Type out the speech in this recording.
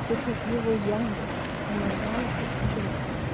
because you were young and I wanted to see